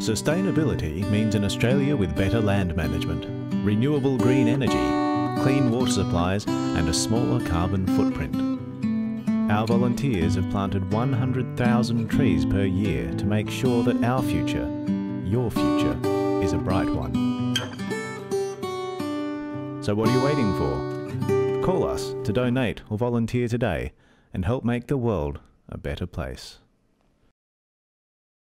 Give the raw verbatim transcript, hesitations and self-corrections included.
Sustainability means an Australia with better land management, renewable green energy, clean water supplies and a smaller carbon footprint. Our volunteers have planted one hundred thousand trees per year to make sure that our future, your future, is a bright one. So what are you waiting for? Call us to donate or volunteer today and help make the world a better place.